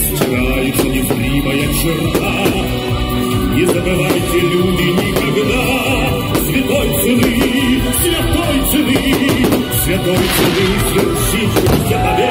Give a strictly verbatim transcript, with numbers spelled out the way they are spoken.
стирается незримая черта. Не забывайте, люди, никогда святой цены, святой цены, святой цены свершившейся победы.